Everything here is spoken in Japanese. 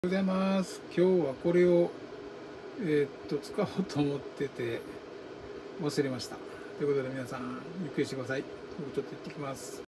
おはようございます。今日はこれを、使おうと思ってて忘れました。ということで皆さんゆっくりしてください。僕ちょっと行ってきます。